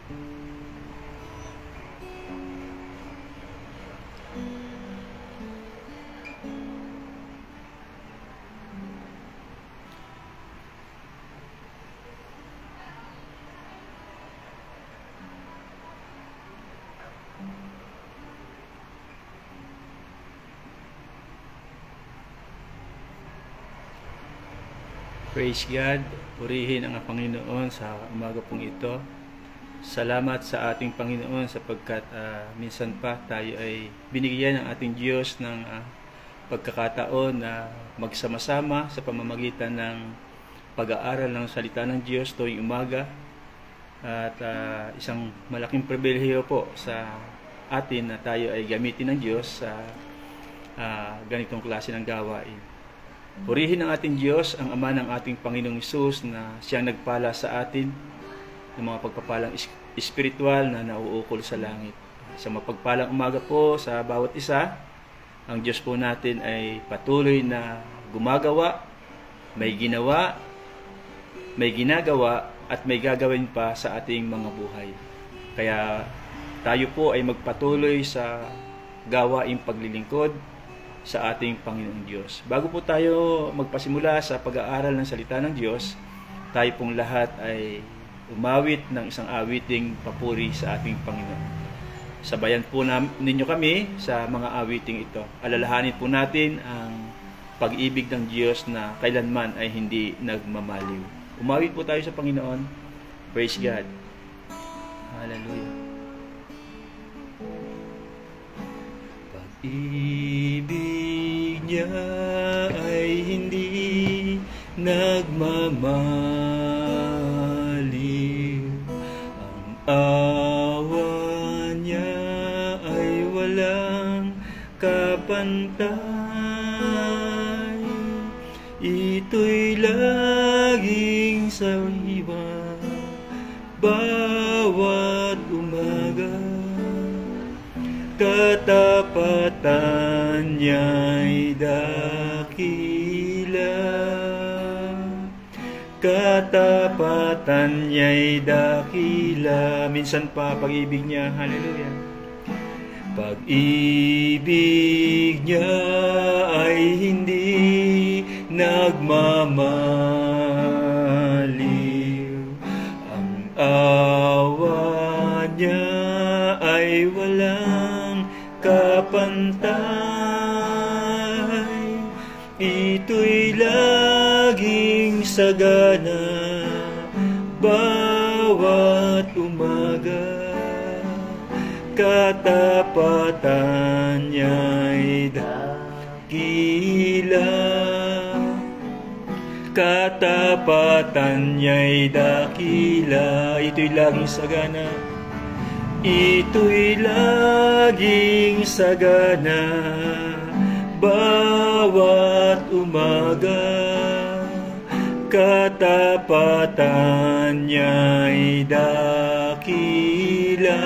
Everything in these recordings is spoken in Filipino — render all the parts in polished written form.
Praise God, purihin ang Panginoon sa umaga pong ito. Salamat sa ating Panginoon sapagkat minsan pa tayo ay binigyan ng ating Diyos ng pagkakataon na magsama-sama sa pamamagitan ng pag-aaral ng salita ng Diyos tuwing umaga. At isang malaking pribilehiyo po sa atin na tayo ay gamitin ng Diyos sa ganitong klase ng gawain. Purihin ang ating Diyos, ang Ama ng ating Panginoong Hesus na siyang nagpala sa atin ng mga pagpapalang espiritual na nauukol sa langit. Sa mapagpalang umaga po sa bawat isa, ang Diyos po natin ay patuloy na gumagawa, may ginawa, may ginagawa, at may gagawin pa sa ating mga buhay. Kaya tayo po ay magpatuloy sa gawaing paglilingkod sa ating Panginoong Diyos. Bago po tayo magpasimula sa pag-aaral ng salita ng Diyos, tayo pong lahat ay umawit ng isang awiting papuri sa ating Panginoon. Sabayan po ninyo kami sa mga awiting ito. Alalahanin po natin ang pag-ibig ng Diyos na kailanman ay hindi nagmamaliw. Umawit po tayo sa Panginoon. Praise God. Hallelujah. Pag-ibig niya ay hindi nagmamaliw. Ang awa niya ay walang kapantay. Ito'y laging sariwa bawat umaga. Katapatan niya'y dakila. Katapatan niya'y dakila. Minsan pa pag-ibig niya, hallelujah. Pag-ibig niya ay hindi nagmamaliw. Ang awa niya ay walang kapantay. Ito'y laging sagana bawat umaga. Katapatan niya'y dakila. Katapatan niya'y dakila. Ito'y laging sagana. Ito'y laging sagana bawat umaga. Katapatan niya'y dakila.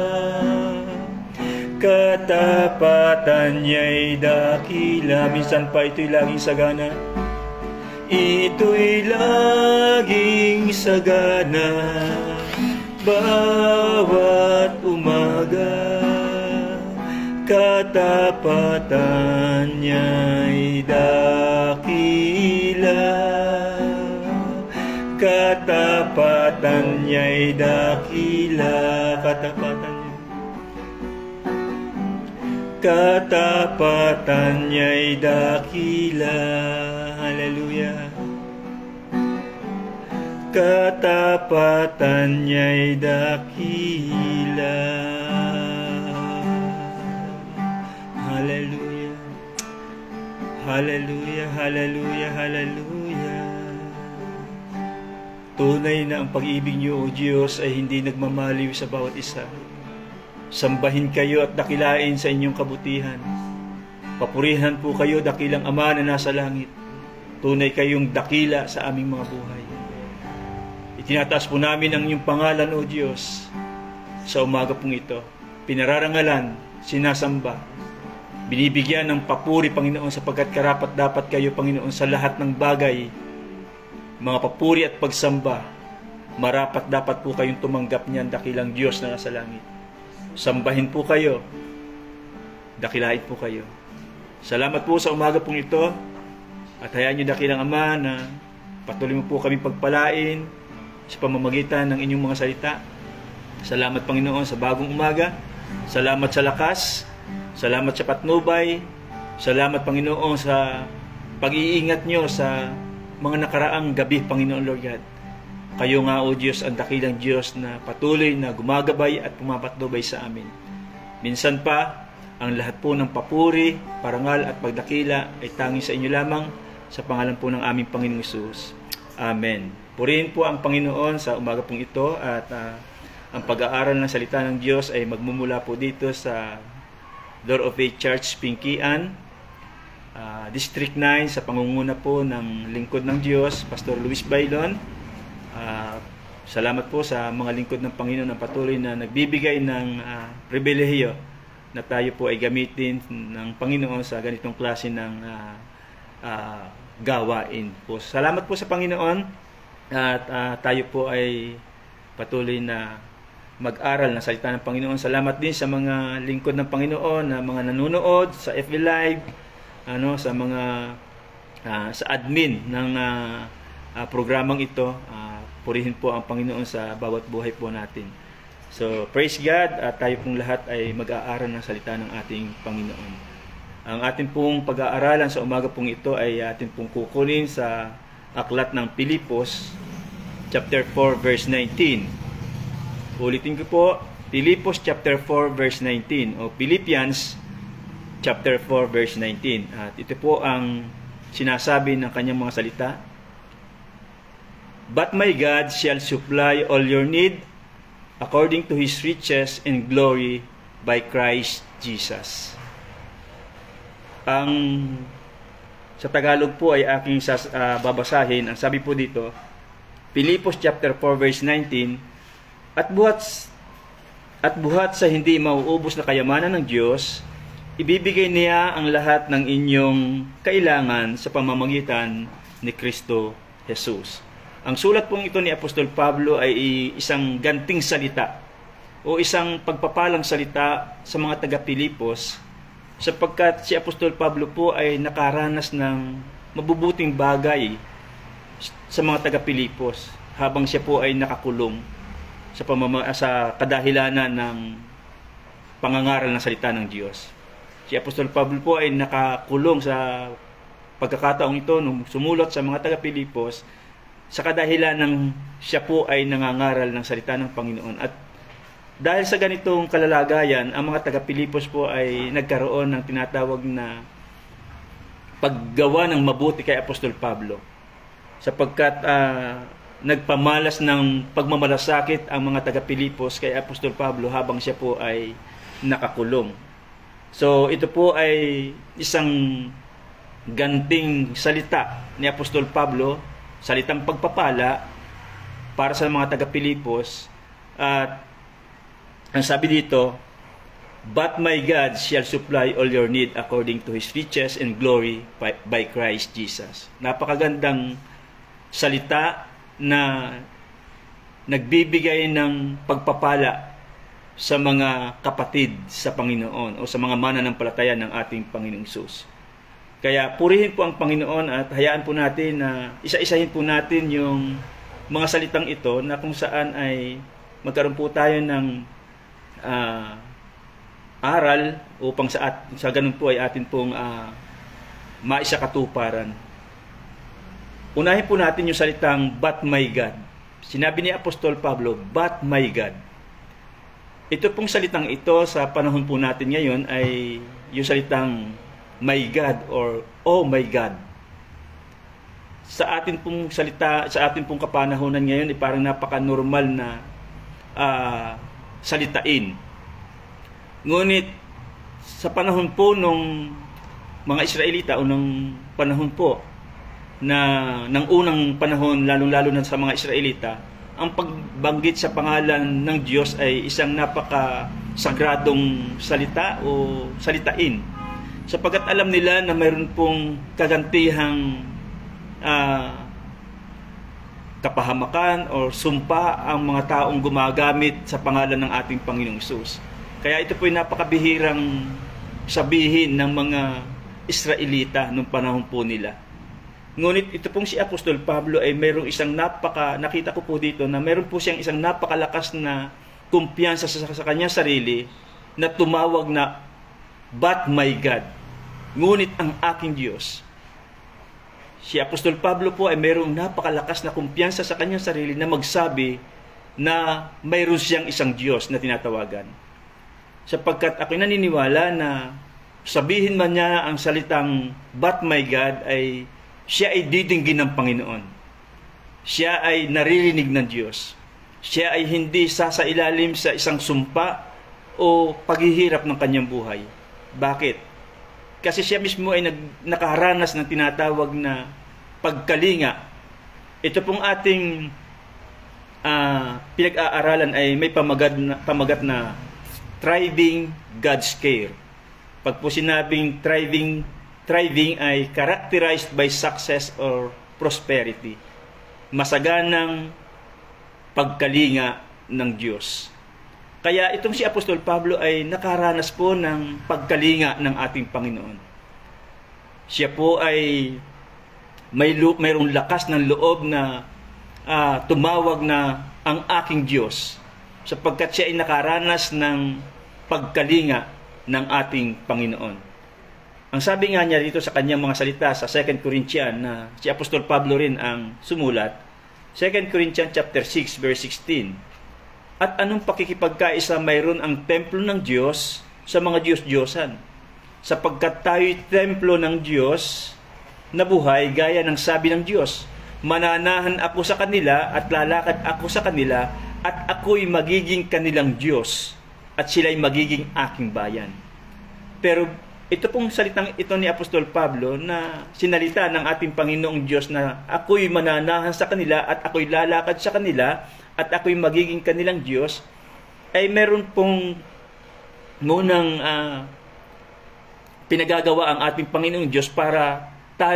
Katapatan niya'y dakila. Minsan pa ito'y laging sagana. Ito'y laging sagana bawat umaga. Katapatan niya'y dakila. Katapatan niya'y dakila. Katapatan niya'y dakila. Hallelujah. Katapatan niya'y dakila. Hallelujah. Hallelujah, hallelujah, hallelujah. Tunay na ang pag-ibig niyo, O Diyos, ay hindi nagmamaliw sa bawat isa. Sambahin kayo at dakilain sa inyong kabutihan. Papurihan po kayo, dakilang Ama na nasa langit. Tunay kayong dakila sa aming mga buhay. Itinataas po namin ang inyong pangalan, O Diyos, sa umaga pong ito. Pinararangalan, sinasamba, binibigyan ng papuri, Panginoon, sapagkat karapat dapat kayo, Panginoon, sa lahat ng bagay, mga papuri at pagsamba Marapat dapat po kayong tumanggap niyan, dakilang Diyos na nasa langit. Sambahin po kayo, dakilain po kayo. Salamat po sa umaga pong ito, at hayaan niyo, dakilang Ama, na patuloy mo po kami pagpalain sa pamamagitan ng inyong mga salita. Salamat, Panginoon, sa bagong umaga. Salamat sa lakas. Salamat sa patnubay. Salamat, Panginoon, sa pag-iingat nyo sa mga nakaraang gabi, Panginoon Lord God. Kayo nga, O Diyos, ang dakilang Diyos na patuloy na gumagabay at pumapatnubay sa amin. Minsan pa, ang lahat po ng papuri, parangal at pagdakila ay tanging sa inyo lamang, sa pangalan po ng aming Panginoong Hesus. Amen. Purihin po ang Panginoon sa umaga pong ito, at ang pag-aaral ng salita ng Diyos ay magmumula po dito sa Door of Faith Church, Pinkian, District 9, sa pangunguna po ng lingkod ng Diyos, Pastor Luis Bailon. Salamat po sa mga lingkod ng Panginoon na patuloy na nagbibigay ng pribilehiyo na tayo po ay gamitin ng Panginoon sa ganitong klase ng gawain po. Salamat po sa Panginoon, at tayo po ay patuloy na mag-aral ng salita ng Panginoon. Salamat din sa mga lingkod ng Panginoon na mga nanonood sa FB Live, sa mga sa admin ng programang ito. Purihin po ang Panginoon sa bawat buhay po natin. So, praise God, at tayo pong lahat ay mag-aaral ng salita ng ating Panginoon. Ang ating pong pag-aaralan sa umaga pong ito ay ating pong kukunin sa aklat ng Pilipos, chapter 4, verse 19. Ulitin ko po, Pilipos chapter 4, verse 19, o Philippians chapter 4, verse 19. At ito po ang sinasabi ng kanyang mga salita. But my God shall supply all your need according to His riches and glory by Christ Jesus. Ang sa Tagalog po ay aking babasahin. Ang sabi po dito, Pilipos chapter 4, verse 19, At buhat sa hindi mauubos na kayamanan ng Diyos, ibibigay niya ang lahat ng inyong kailangan sa pamamagitan ni Kristo Jesus. Ang sulat pong ito ni Apostol Pablo ay isang ganting salita o isang pagpapalang salita sa mga taga-Pilipos, sapagkat si Apostol Pablo po ay nakaranas ng mabubuting bagay sa mga taga-Pilipos habang siya po ay nakakulong sa kadahilanan ng pangangaral ng salita ng Diyos. Si Apostol Pablo po ay nakakulong sa pagkakataong ito nung sumulat sa mga taga-Pilipos sa kadahilan ng siya po ay nangangaral ng salita ng Panginoon. At dahil sa ganitong kalalagayan, ang mga taga-Pilipos po ay nagkaroon ng tinatawag na paggawa ng mabuti kay Apostol Pablo, sapagkat nagpamalas ng pagmamalasakit ang mga taga-Pilipos kay Apostol Pablo habang siya po ay nakakulong. So ito po ay isang ganting salita ni Apostol Pablo, salitang pagpapala para sa mga taga-Pilipos. At ang sabi dito, But my God shall supply all your need according to His riches and glory by Christ Jesus. Napakagandang salita na nagbibigay ng pagpapala sa mga kapatid sa Panginoon o sa mga mananampalataya ng ating Panginoong Hesus. Kaya purihin po ang Panginoon at hayaan po natin na isa-isahin po natin yung mga salitang ito na kung saan ay magkaroon po tayo ng aral upang sa ganun po ay atin pong maisakatuparan. Unahin po natin yung salitang but my God. Sinabi ni Apostol Pablo, but my God. Ito pong salitang ito sa panahon po natin ngayon ay yung salitang my God or oh my God. Sa atin pong salita, sa atin pong kapanahonan ngayon ay parang napaka-normal na salitain. Ngunit sa panahon po nung mga Israelita o nung panahon po ng unang panahon, lalong-lalo na sa mga Israelita, ang pagbanggit sa pangalan ng Diyos ay isang napaka-sagradong salita o salitain. Sapagkat alam nila na mayroon pong kagantihang kapahamakan o sumpa ang mga taong gumagamit sa pangalan ng ating Panginoong Hesus. Kaya ito po ay napakabihirang sabihin ng mga Israelita nung panahon po nila. Ngunit ito pong si Apostol Pablo ay mayroong isang nakita ko po dito na mayroon po siyang isang napakalakas na kumpiyansa sa kanyang sarili na tumawag na, "But my God," ngunit ang aking Diyos. Si Apostol Pablo po ay mayroong napakalakas na kumpiyansa sa kanyang sarili na magsabi na mayroon siyang isang Diyos na tinatawagan. Sapagkat ako'y naniniwala na sabihin man niya ang salitang "But my God" ay siya ay didinggin ng Panginoon. Siya ay naririnig ng Diyos. Siya ay hindi sasailalim sa isang sumpa o paghihirap ng kanyang buhay. Bakit? Kasi siya mismo ay nakaharanas ng tinatawag na pagkalinga. Ito pong ating pinag-aaralan ay may pamagat na thriving God's care. Pag po sinabing thriving ay characterized by success or prosperity. Masaganang pagkalinga ng Diyos. Kaya itong si Apostol Pablo ay nakaranas po ng pagkalinga ng ating Panginoon. Siya po ay mayroong lakas ng loob na tumawag na ang aking Diyos, sapagkat siya ay nakaranas ng pagkalinga ng ating Panginoon. Ang sabi nga niya dito sa kanyang mga salita sa 2 Corinthians na si Apostol Pablo rin ang sumulat, 2 Corinthians chapter 6 verse 16. At anong pakikipagkaisa mayroon ang templo ng Diyos sa mga Diyos-Diyosan? Sapagkat tayo'y templo ng Diyos na buhay gaya ng sabi ng Diyos. Mananahan ako sa kanila at lalakad ako sa kanila at ako'y magiging kanilang Diyos at sila'y magiging aking bayan. Pero ito pong salitang ito ni Apostol Pablo na sinalita ng ating Panginoong Diyos na ako'y mananahan sa kanila at ako'y lalakad sa kanila at ako'y magiging kanilang Diyos, ay meron pong munang pinagagawa ang ating Panginoong Diyos para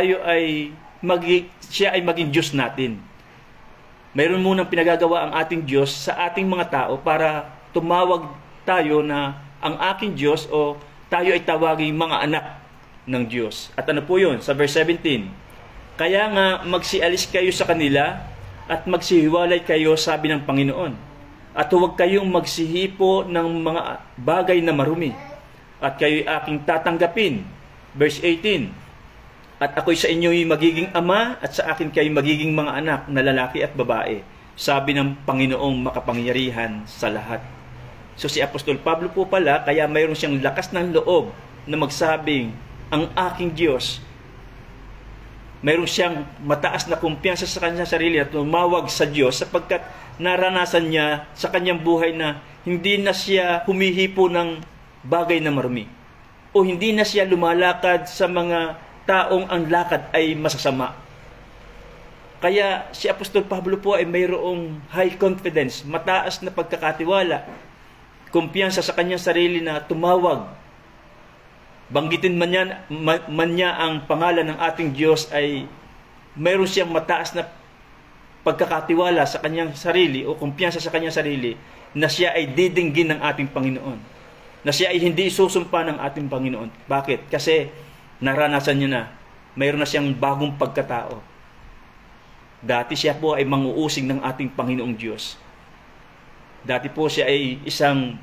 siya ay maging Diyos natin. Meron munang pinagagawa ang ating Diyos sa ating mga tao para tumawag tayo na ang aking Diyos o tayo ay tawaging mga anak ng Diyos. At ano po yun? Sa verse 17, "Kaya nga magsialis kayo sa kanila at magsihiwalay kayo, sabi ng Panginoon. At huwag kayong magsihipo ng mga bagay na marumi. At kayo'y aking tatanggapin." Verse 18, "At ako'y sa inyo'y magiging ama at sa akin kayo'y magiging mga anak na lalaki at babae, sabi ng Panginoong makapangyarihan sa lahat." So si Apostol Pablo po pala, kaya mayroon siyang lakas ng loob na magsabing, ang aking Diyos. Mayroon siyang mataas na kumpiyansa sa kanyang sarili at tumawag sa Diyos sapagkat naranasan niya sa kanyang buhay na hindi na siya humihipo ng bagay na marumi o hindi na siya lumalakad sa mga taong ang lakad ay masasama. Kaya si Apostol Pablo po ay mayroong high confidence, mataas na pagkakatiwala, kumpiyansa sa kanyang sarili na tumawag. Banggitin man niya ang pangalan ng ating Diyos ay mayroon siyang mataas na pagkakatiwala sa kanyang sarili o kumpiyansa sa kanyang sarili na siya ay didinggin ng ating Panginoon. Na siya ay hindi isusumpa ng ating Panginoon. Bakit? Kasi naranasan niya na mayroon na siyang bagong pagkatao. Dati siya po ay manguusig ng ating Panginoong Diyos. Dati po siya ay isang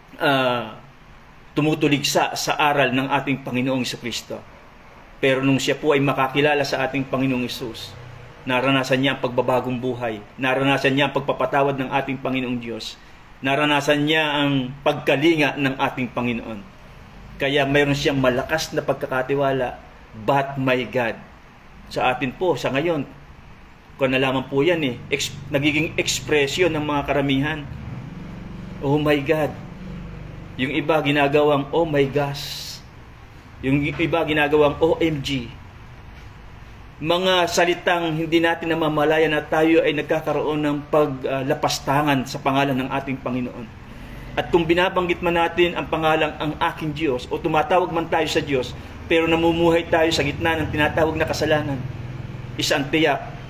tumutuligsa sa aral ng ating Panginoong Jesucristo. Pero nung siya po ay makakilala sa ating Panginoong Hesus, naranasan niya ang pagbabagong buhay, naranasan niya ang pagpapatawad ng ating Panginoong Diyos, naranasan niya ang pagkalinga ng ating Panginoon. Kaya mayroon siyang malakas na pagkakatiwala, "But my God." Sa atin po, sa ngayon, kung nalaman po yan nagiging ekspresyon ng mga karamihan. "Oh my God." Yung iba ginagawang "Oh my gosh." Yung iba ginagawang "OMG." Mga salitang hindi natin namamalayan na tayo ay nagkakaroon ng paglapastangan sa pangalan ng ating Panginoon. At kung binabanggit man natin ang pangalang ang aking Diyos o tumatawag man tayo sa Diyos, pero namumuhay tayo sa gitna ng tinatawag na kasalanan, isang tiyak,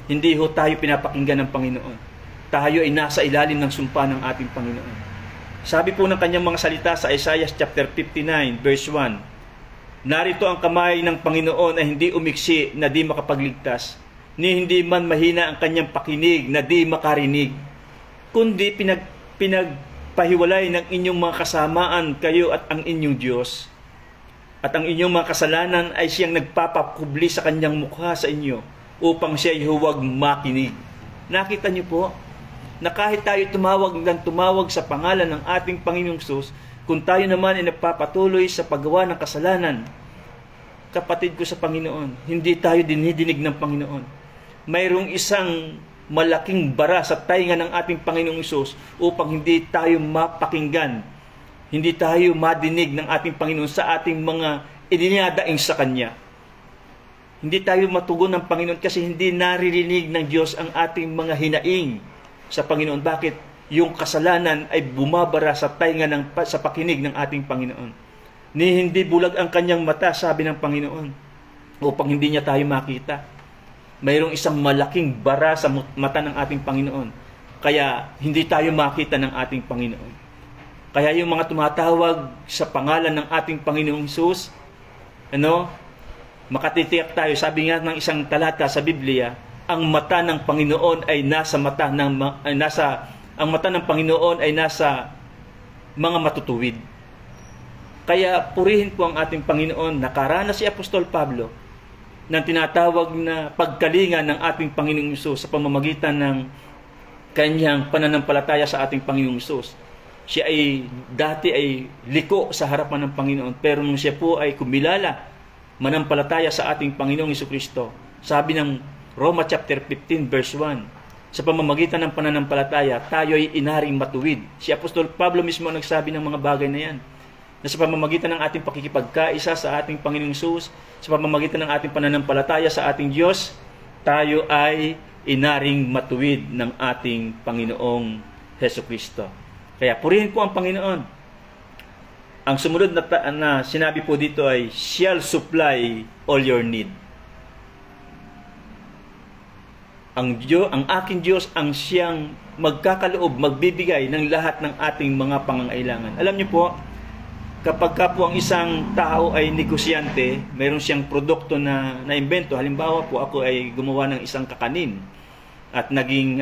Hindi ho tayo pinapakinggan ng Panginoon. Tayo ay nasa ilalim ng sumpa ng ating Panginoon. Sabi po ng kanyang mga salita sa Isaiah chapter 59 verse 1, narito ang kamay ng Panginoon ay hindi umiksi na di makapagligtas, ni hindi man mahina ang kanyang pakinig na di makarinig, kundi pinagpahiwalay ng inyong mga kasamaan kayo at ang inyong Diyos. At ang inyong mga kasalanan ay siyang nagpapakubli sa kanyang mukha sa inyo upang siya ay huwag makinig. Nakita niyo po na kahit tayo tumawag sa pangalan ng ating Panginoong Hesus, kung tayo naman ay nagpapatuloy sa paggawa ng kasalanan, kapatid ko sa Panginoon, hindi tayo dinidinig ng Panginoon. Mayroong isang malaking bara sa tainga ng ating Panginoong Hesus upang hindi tayo mapakinggan, hindi tayo madinig ng ating Panginoon sa ating mga ininadaing sa Kanya. Hindi tayo matugon ng Panginoon kasi hindi naririnig ng Diyos ang ating mga hinaing sa Panginoon. Bakit? Yung kasalanan ay bumabara sa tainga sa pakinig ng ating Panginoon. Ni hindi bulag ang kanyang mata, sabi ng Panginoon, upang hindi niya tayo makita. Mayroong isang malaking bara sa mata ng ating Panginoon. Kaya hindi tayo makita ng ating Panginoon. Kaya yung mga tumatawag sa pangalan ng ating Panginoong Hesus, makatitiyak tayo. Sabi nga ng isang talata sa Biblia, ang mata ng Panginoon ay nasa mga matutuwid. Kaya purihin po ang ating Panginoon. Nakaranas si Apostol Pablo ng tinatawag na pagkalinga ng ating Panginoong Hesus sa pamamagitan ng kanyang pananampalataya sa ating Panginoong Hesus. Siya ay dati ay liko sa harapan ng Panginoon, pero nung siya po ay kumilala, manampalataya sa ating Panginoong Hesukristo, sabi ng Roma chapter 15 verse 1, sa pamamagitan ng pananampalataya, tayo ay inaring matuwid. Si Apostol Pablo mismo nagsabi ng mga bagay na yan, na sa pamamagitan ng ating pakikipagkaisa sa ating Panginoong Hesus, sa pamamagitan ng ating pananampalataya sa ating Diyos, tayo ay inaring matuwid ng ating Panginoong Hesukristo. Kaya purihin po ang Panginoon. Ang sumunod na sinabi po dito ay, shall supply all your need. Ang aking Diyos ang siyang magkakaloob, magbibigay ng lahat ng ating mga pangangailangan. Alam niyo po, kapag po ang isang tao ay negosyante, mayroon siyang produkto na naimbento. Halimbawa po, ako ay gumawa ng isang kakanin at naging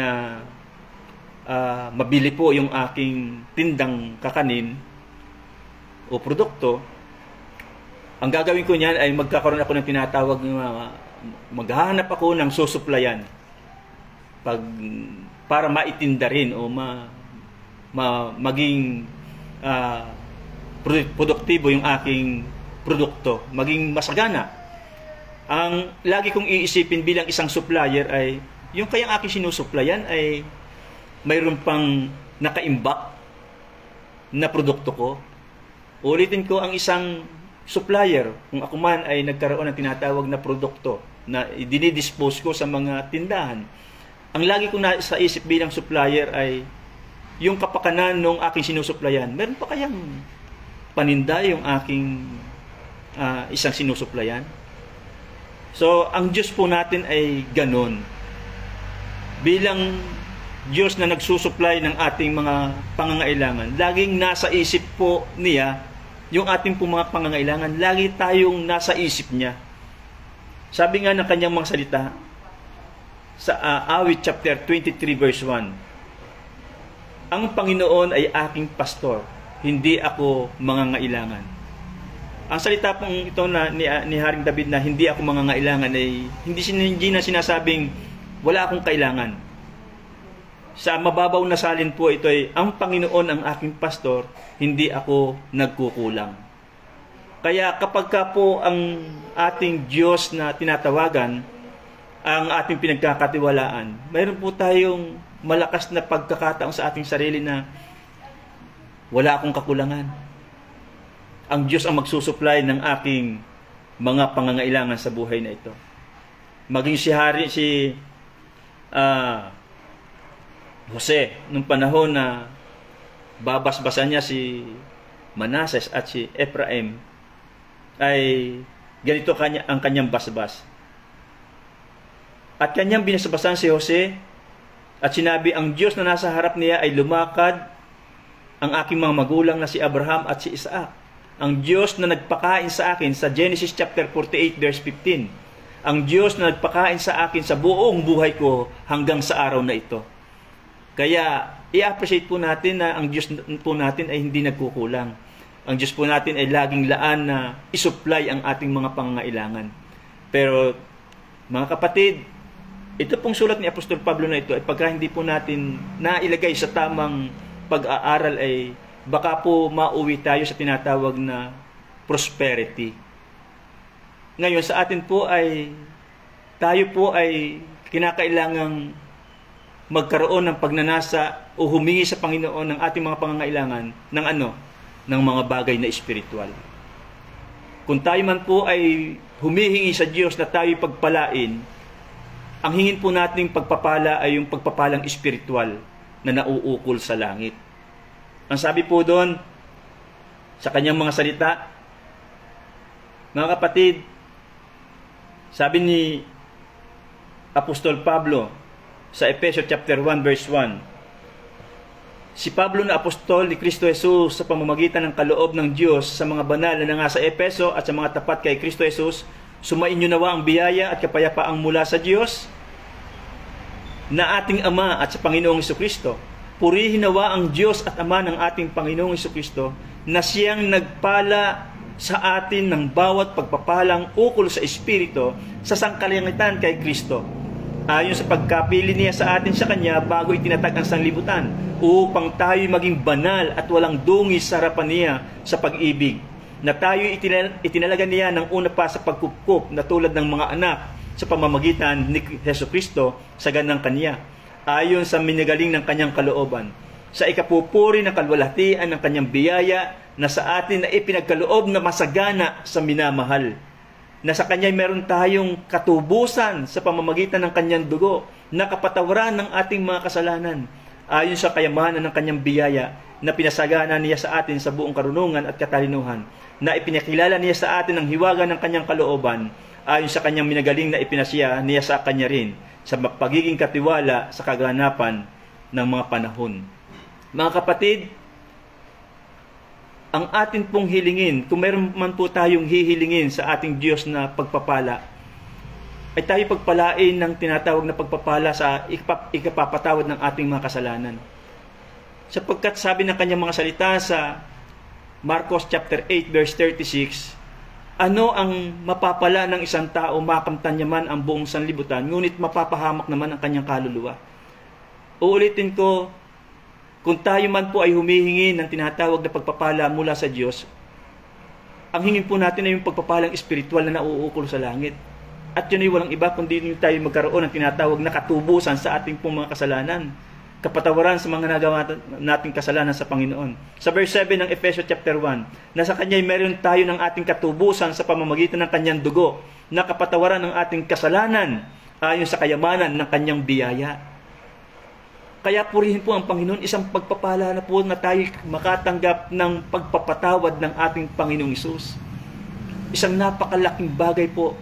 mabili po yung aking tindang kakanin o produkto. Ang gagawin ko niyan ay magkakaroon ako ng tinatawag maghahanap ako ng susuplayan para maitinda rin o maging produktibo yung aking produkto, maging masagana. Ang lagi kong iisipin bilang isang supplier ay yung kayang aking sinusuplayan ay mayroon pang nakaimbak na produkto ko. Ulitin ko, ang isang supplier, kung ako man ay nagkaroon ng tinatawag na produkto na dinidispose ko sa mga tindahan, ang lagi kong nasa isip bilang supplier ay yung kapakanan ng aking sinusuplayan. Meron pa kayang paninda yung aking isang sinusuplayan? So, ang Diyos po natin ay ganon. Bilang Diyos na nagsusupply ng ating mga pangangailangan, laging nasa isip po niya yung ating po mga pangangailangan. Lagi tayong nasa isip niya. Sabi nga ng kanyang mga salita, sa Awit chapter 23 verse 1, ang Panginoon ay aking pastor, hindi ako mangangailangan. Ang salita pong ito ni Haring David na hindi ako mangangailangan ay hindi na sinasabing wala akong kailangan. Sa mababaw na salin po ito ay ang Panginoon ang aking pastor, hindi ako nagkukulang. Kaya kapag ka po ang ating Diyos na tinatawagan ang ating pinagkakatiwalaan, mayroon po tayong malakas na pagkakataon sa ating sarili na wala akong kakulangan. Ang Diyos ang magsusupply ng aking mga pangangailangan sa buhay na ito. Maging si Jose, nung panahon na babasbasan niya si Manases at si Ephraim, ay ganito ang kanyang basbas. At kanyang binasabasan si Jose at sinabi, ang Diyos na nasa harap niya ay lumakad ang aking mga magulang na si Abraham at si Isaac. Ang Diyos na nagpakain sa akin sa Genesis chapter 48 verse 15. Ang Diyos na nagpakain sa akin sa buong buhay ko hanggang sa araw na ito. Kaya i-appreciate po natin na ang Diyos po natin ay hindi nagkukulang. Ang Diyos po natin ay laging laan na isupply ang ating mga pangangailangan. Pero mga kapatid, ito pong sulat ni Apostol Pablo na ito ay pagka hindi po natin nailagay sa tamang pag-aaral ay baka po mauwi tayo sa tinatawag na prosperity. Ngayon sa atin po ay tayo po ay kinakailangang magkaroon ng pagnanasa o humingi sa Panginoon ng ating mga pangangailangan ng ng mga bagay na espiritual. Kung tayo man po ay humihingi sa Diyos na tayo pagpalain, ang hingin po nating pagpapala ay yung pagpapalang espiritual na nauukol sa langit. Ang sabi po doon sa kanyang mga salita, mga kapatid, sabi ni Apostol Pablo sa Efesios chapter 1 verse 1, si Pablo na apostol ni Kristo Jesus sa pamamagitan ng kaloob ng Diyos sa mga banal na nga sa Efeso at sa mga tapat kay Kristo Jesus, sumainyo nawa ang biyaya at kapayapaang mula sa Diyos na ating Ama at sa Panginoong Jesucristo. Purihin nawa ang Diyos at Ama ng ating Panginoong Jesucristo na siyang nagpala sa atin ng bawat pagpapalang ukol sa Espiritu sa sangkaliangitan kay Kristo, ayon sa pagkapili niya sa atin sa Kanya bago itinatag ang sanlibutan, upang tayo maging banal at walang dungis sa harapan niya sa pag-ibig, na tayo itinalaga niya ng una pa sa pagkukup na tulad ng mga anak sa pamamagitan ni Jesucristo sa ganang Kanya, ayon sa minagaling ng Kanyang kalooban, sa ikapupuri ng kalwalhatian ng Kanyang biyaya na sa atin na ipinagkaloob na masagana sa minamahal, na sa Kanya meron tayong katubusan sa pamamagitan ng Kanyang dugo, na kapatawaran ng ating mga kasalanan, ayon sa kayamanan ng Kanyang biyaya, na pinasagana niya sa atin sa buong karunungan at katalinuhan, na ipinakilala niya sa atin ang hiwaga ng Kanyang kalooban, ayon sa Kanyang minagaling na ipinasya niya sa Kanya rin, sa pagiging katiwala sa kaganapan ng mga panahon. Mga kapatid, ang atin pong hilingin, kung meron man po tayong hihilingin sa ating Diyos na pagpapala, ay tayo pagpalain ng tinatawag na pagpapala sa ikapapatawad ng ating mga kasalanan. Sapagkat sabi ng Kanyang mga salita sa Marcos chapter 8 verse 36, ano ang mapapala ng isang tao makamtan niya man ang buong sanlibutan, ngunit mapapahamak naman ang kanyang kaluluwa? Uulitin ko, kung tayo man po ay humihingi ng tinatawag na pagpapala mula sa Diyos, ang hingin po natin ay yung pagpapalang espiritual na nauukol sa langit. At yun ay walang iba kundi yung tayo magkaroon ng tinatawag na katubusan sa ating pong mga kasalanan, kapatawaran sa mga nagawa nating kasalanan sa Panginoon. Sa verse 7 ng Efeso chapter 1, na sa Kanya ay meron tayo ng ating katubusan sa pamamagitan ng Kanyang dugo, na kapatawaran ng ating kasalanan ayon sa kayamanan ng Kanyang biyaya. Kaya purihin po ang Panginoon, isang pagpapala na po na tayo makatanggap ng pagpapatawad ng ating Panginoong Hesus. Isang napakalaking bagay po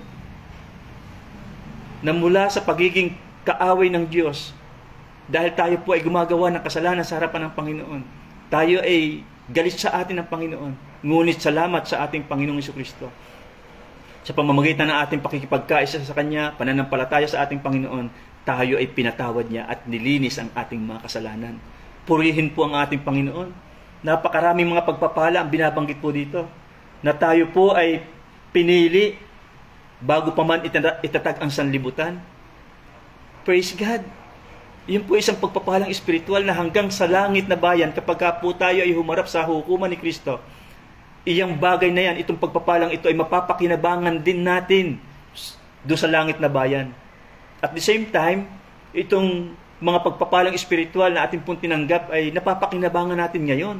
na mula sa pagiging kaaway ng Diyos, dahil tayo po ay gumagawa ng kasalanan sa harapan ng Panginoon, tayo ay galit sa atin ng Panginoon. Ngunit salamat sa ating Panginoong Jesucristo. Sa pamamagitan ng ating pakikipagkaisa sa Kanya, pananampalataya sa ating Panginoon, tayo ay pinatawad niya at nilinis ang ating mga kasalanan. Purihin po ang ating Panginoon. Napakaraming mga pagpapala ang binabanggit po dito, na tayo po ay pinili bago pa man itatag ang sanlibutan. Praise God! Yun po isang pagpapalang espiritual na hanggang sa langit na bayan, kapag po tayo ay humarap sa hukuman ni Kristo, iyang bagay na yan, itong pagpapalang ito ay mapapakinabangan din natin doon sa langit na bayan. At the same time, itong mga pagpapalang espiritual na ating pong tinanggap ay napapakinabangan natin ngayon.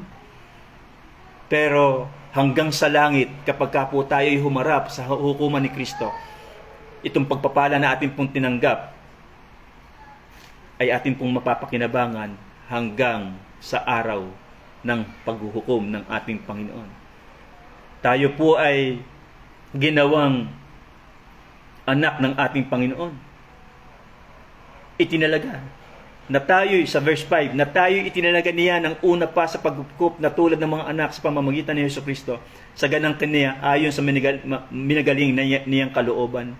Pero hanggang sa langit, kapag po tayo ay humarap sa hukuman ni Kristo, itong pagpapala na ating pong tinanggap ay ating pong mapapakinabangan hanggang sa araw ng paghuhukom ng ating Panginoon. Tayo po ay ginawang anak ng ating Panginoon. itinalaga. Na tayo'y, sa verse 5, na tayo'y itinalaga niya ng una pa sa pagkukup na tulad ng mga anak sa pamamagitan ni Jesucristo sa ganang kaniya ayon sa minagaling niyang kalooban.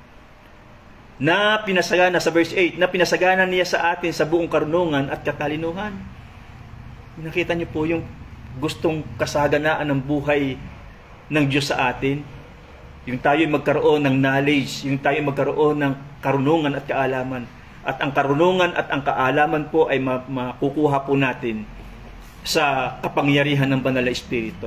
Na pinasagana, sa verse 8, na pinasagana niya sa atin sa buong karunungan at katalinuhan. Nakita niyo po yung gustong kasaganaan ng buhay ng Diyos sa atin. Yung tayo'y magkaroon ng knowledge, yung tayo'y magkaroon ng karunungan at kaalaman. At ang karunungan at ang kaalaman po ay makukuha po natin sa kapangyarihan ng Banal na Espiritu.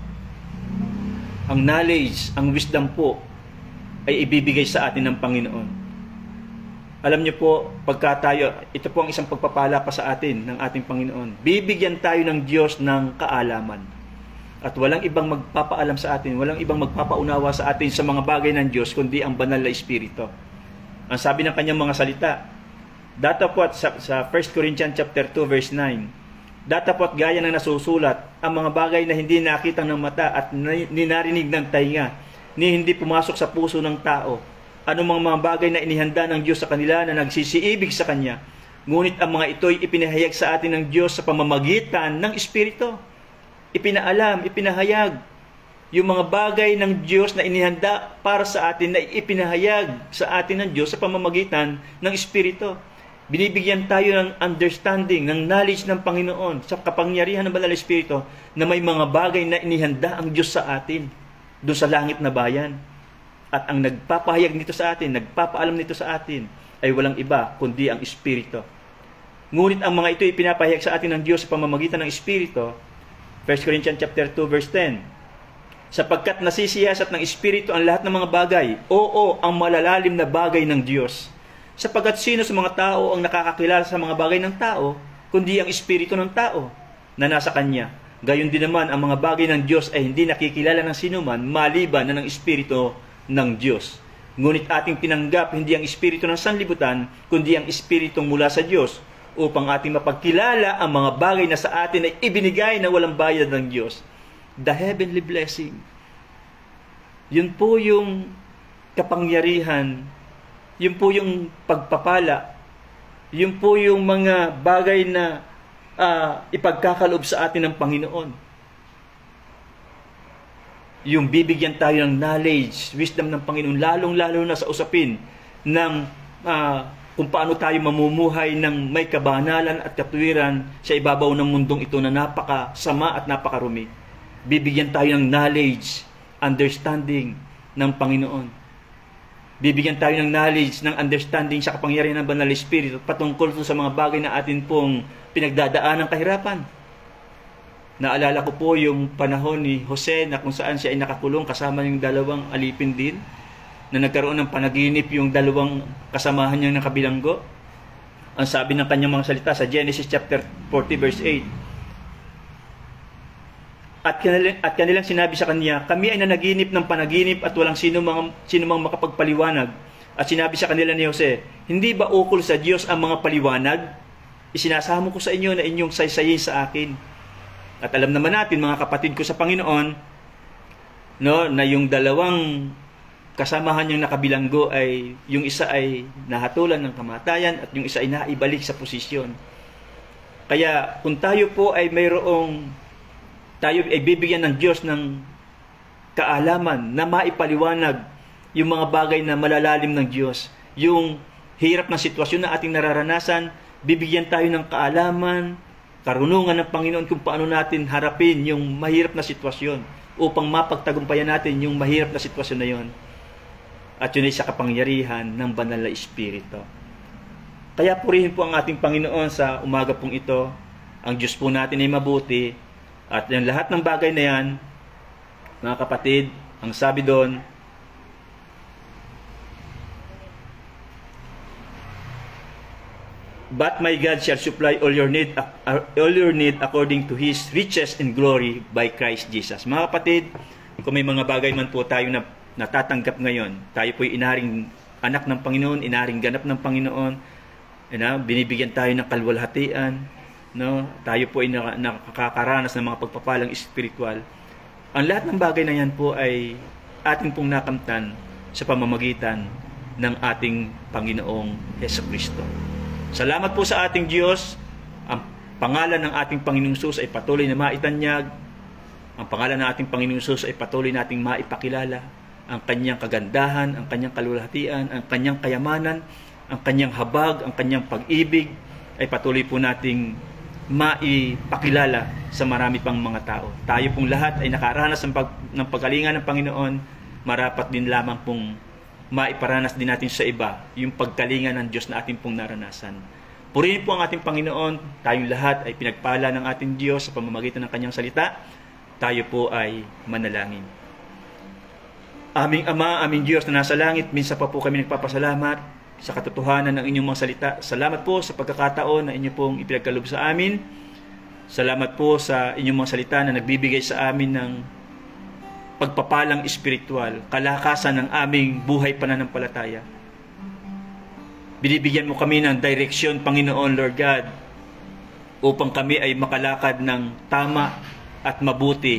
Ang knowledge, ang wisdom po ay ibibigay sa atin ng Panginoon. Alam niyo po, pagka tayo, ito po ang isang pagpapala pa sa atin ng ating Panginoon. Bibigyan tayo ng Diyos ng kaalaman. At walang ibang magpapaalam sa atin, walang ibang magpapaunawa sa atin sa mga bagay ng Diyos, kundi ang Banal na Espiritu. Ang sabi ng kanyang mga salita, datapot sa 1 Corinthians chapter 2 verse 9, datapot gaya ng nasusulat, ang mga bagay na hindi nakita ng mata at ninarinig ng tainga, ni hindi pumasok sa puso ng tao, anumang mga bagay na inihanda ng Diyos sa kanila na nagsisiibig sa Kanya, ngunit ang mga ito'y ipinahayag sa atin ng Diyos sa pamamagitan ng Espiritu. Ipinaalam, ipinahayag yung mga bagay ng Diyos na inihanda para sa atin na ipinahayag sa atin ng Diyos sa pamamagitan ng Espiritu. Binibigyan tayo ng understanding, ng knowledge ng Panginoon sa kapangyarihan ng Banal na Espiritu na may mga bagay na inihanda ang Diyos sa atin doon sa langit na bayan. At ang nagpapahayag nito sa atin, nagpapaalam nito sa atin ay walang iba kundi ang Espiritu. Ngunit ang mga ito ay pinapahayag sa atin ng Diyos sa pamamagitan ng Espiritu. 1 Corinthians chapter 2 verse 10. Sapagkat nasisiyasat ng Espiritu ang lahat ng mga bagay, oo, ang malalalim na bagay ng Diyos. Sapagkat sino sa mga tao ang nakakakilala sa mga bagay ng tao, kundi ang Espiritu ng tao na nasa kanya. Gayon din naman, ang mga bagay ng Diyos ay hindi nakikilala ng sinuman maliban na ng Espiritu ng Diyos. Ngunit ating tinanggap hindi ang Espiritu ng sanlibutan, kundi ang Espiritu mula sa Diyos, upang ating mapagkilala ang mga bagay na sa atin ay ibinigay na walang bayad ng Diyos. The heavenly blessing. Yun po yung kapangyarihan, yun po yung pagpapala, yun po yung mga bagay na ipagkakaloob sa atin ng Panginoon. Yung bibigyan tayo ng knowledge, wisdom ng Panginoon, lalong-lalo na sa usapin ng kung paano tayo mamumuhay ng may kabanalan at katuwiran sa ibabaw ng mundong ito na napakasama at napakarumi. Bibigyan tayo ng knowledge, understanding ng Panginoon. Bibigyan tayo ng knowledge, ng understanding sa kapangyarihan ng Banal na Espiritu patungkol sa mga bagay na atin pong pinagdadaan ng kahirapan. Naalala ko po yung panahon ni Jose na kung saan siya ay nakakulong kasama yung dalawang alipin din, na nagkaroon ng panaginip yung dalawang kasamahan niyang nakabilanggo. Ang sabi ng kanyang mga salita sa Genesis chapter 40 verse 8, At kanilang sinabi sa kanya, kami ay nanaginip ng panaginip at walang sino mang makapagpaliwanag. At sinabi sa kanila ni Jose, hindi ba ukol sa Diyos ang mga paliwanag? Isinasamo ko sa inyo na inyong saysayin sa akin. At alam naman natin, mga kapatid ko sa Panginoon, no, na yung dalawang kasamahan niyang nakabilanggo ay, yung isa ay nahatulan ng kamatayan at yung isa ay naibalik sa posisyon. Kaya kung tayo po ay tayo ay bibigyan ng Diyos ng kaalaman na maipaliwanag yung mga bagay na malalalim ng Diyos. Yung hirap ng sitwasyon na ating nararanasan, bibigyan tayo ng kaalaman, karunungan ng Panginoon kung paano natin harapin yung mahirap na sitwasyon upang mapagtagumpayan natin yung mahirap na sitwasyon na yon. At yun ay sa kapangyarihan ng Banal na Espiritu. Kaya purihin po ang ating Panginoon sa umaga pong ito. Ang Diyos po natin ay mabuti. At yung lahat ng bagay na yan, mga kapatid, ang sabi doon, but my God shall supply all your need according to His riches and glory by Christ Jesus. Mga kapatid, kung may mga bagay man po tayo na natatanggap ngayon, tayo po'y inaring anak ng Panginoon, inaring ganap ng Panginoon, binibigyan tayo ng kalwalhatian, no? Tayo po ay nakakaranas ng mga pagpapalang espiritual. Ang lahat ng bagay na yan po ay ating pong nakamtan sa pamamagitan ng ating Panginoong Jesucristo. Salamat po sa ating Diyos. Ang pangalan ng ating Panginoong Hesus ay patuloy na maitanyag. Ang pangalan ng ating Panginoong Hesus ay patuloy nating maipakilala. Ang kanyang kagandahan, ang kanyang kalulahatian, ang kanyang kayamanan, ang kanyang habag, ang kanyang pag-ibig ay patuloy po nating maipakilala sa marami pang mga tao. Tayo pong lahat ay nakaranas ng pagkalinga ng Panginoon, marapat din lamang pong maiparanas din natin sa iba yung pagkalinga ng Diyos na ating pong naranasan. Purihin po ang ating Panginoon. Tayong lahat ay pinagpala ng ating Diyos sa pamamagitan ng kanyang salita. Tayo po ay manalangin. Aming Ama, aming Diyos na nasa langit, minsan pa po kami nagpapasalamat sa katotohanan ng inyong mga salita. Salamat po sa pagkakataon na inyo pong ipinagkaloob sa amin. Salamat po sa inyong mga salita na nagbibigay sa amin ng pagpapalang espiritual, kalakasan ng aming buhay pananampalataya. Binibigyan mo kami ng direksyon, Panginoon, Lord God, upang kami ay makalakad ng tama at mabuti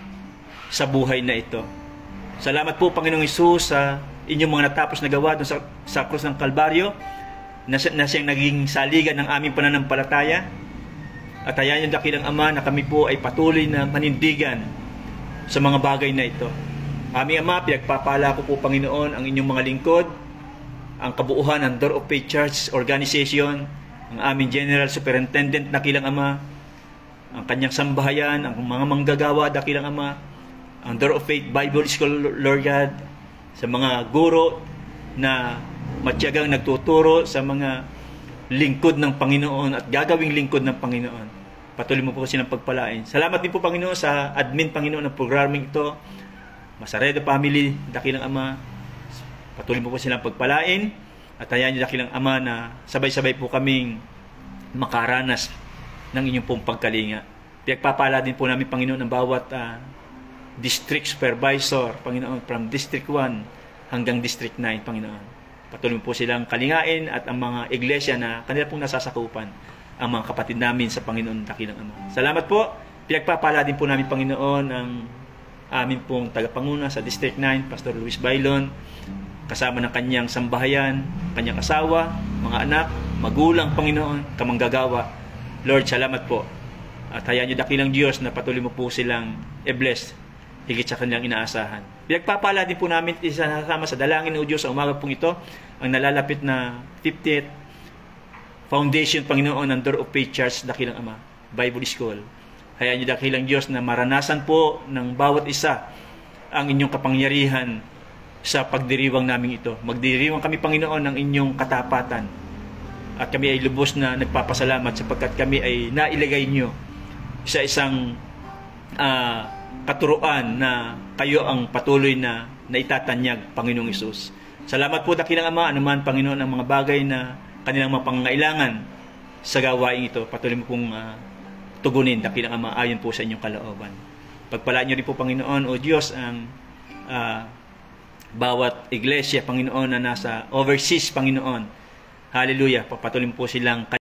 sa buhay na ito. Salamat po, Panginoong Hesus, sa inyong mga natapos na gawa doon sa krus ng Kalbaryo, na siyang naging saligan ng aming pananampalataya. At ayan yung dakilang Ama na kami po ay patuloy na manindigan sa mga bagay na ito. Aming Ama, pinagpapala ko po, Panginoon, ang inyong mga lingkod, ang kabuuhan ng Door of Faith Church Organization, ang aming General Superintendent, dakilang Ama, ang kanyang sambahayan, ang mga manggagawa, dakilang Ama, ang Door of Faith Bible School, Lord God, sa mga guro na matyagang nagtuturo sa mga lingkod ng Panginoon at gagawing lingkod ng Panginoon. Patuloy mo po silang pagpalain. Salamat din po, Panginoon, sa admin, Panginoon, ng programming ito. Masaredo Family, dakilang Ama, patuloy mo po silang pagpalain. At ayan yung dakilang Ama na sabay-sabay po kaming makaranas ng inyong pong pagkalinga. Pinagpapala din po namin, Panginoon, ng bawat district supervisor, Panginoon, from District 1 hanggang District 9, Panginoon. Patuloy mo po silang kalingain at ang mga iglesia na kanila pong nasasakupan, ang mga kapatid namin sa Panginoon, dakilang Ama. Salamat po. Pinagpapala din po namin, Panginoon, ang amin pong tagapanguna sa District 9, Pastor Luis Bailon, kasama ng kanyang sambahayan, kanyang asawa, mga anak, magulang, Panginoon, kamanggagawa. Lord, salamat po. At hayaan niyo, dakilang Diyos, na patuloy mo po silang i-bless higit sa kanilang inaasahan. Pinagpapala din po namin isasama sa dalangin ng Diyos sa umaga pong ito ang nalalapit na 50th Foundation, Panginoon, ng Door of Faith Church, dakilang Ama, Bible School. Hayaan niyo, dakilang Diyos, na maranasan po ng bawat isa ang inyong kapangyarihan sa pagdiriwang namin ito. Magdiriwang kami, Panginoon, ng inyong katapatan. At kami ay lubos na nagpapasalamat sapagkat kami ay nailagay niyo sa isang katuruan na kayo ang patuloy na itatanyag, Panginoong Hesus. Salamat po, dakilang Ama, anuman, Panginoon, ang mga bagay na kanilang mga pangangailangan sa gawain ito, patuloy mo pong tugunin, dakilang Ama, ayon po sa inyong kalooban. Pagpalaan niyo rin po, Panginoon, o Diyos, ang bawat iglesia, Panginoon, na nasa overseas, Panginoon. Hallelujah. Patuloy mo po silang